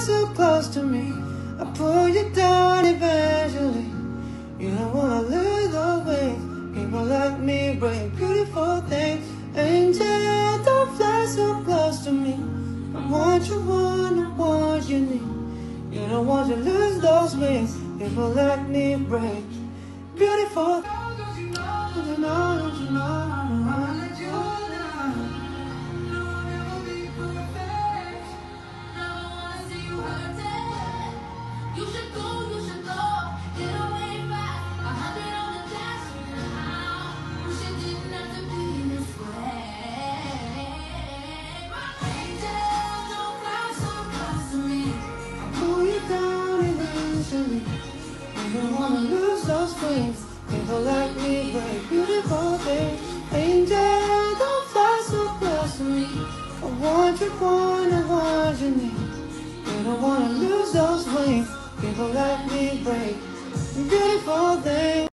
so close to me, I pull you down eventually. You don't wanna lose those wings. People like me bring beautiful things. Angel, don't fly so close to me. I want you you need. You don't want to lose those wings. People like me bring beautiful. Don't you know, don't you know, don't you know, I don't wanna let you down. No, I'll never be perfect. Now I wanna see you hurt it. You should go, get away fast. 100 on the dash now. Wish it didn't have to be this way. My angel, don't fly so close to me. I'll pull you down eventually. You don't wanna lose those wings. People like me bring beautiful things. Angel, don't fly so close to me. I want you need. You don't wanna lose those wings. People like me bring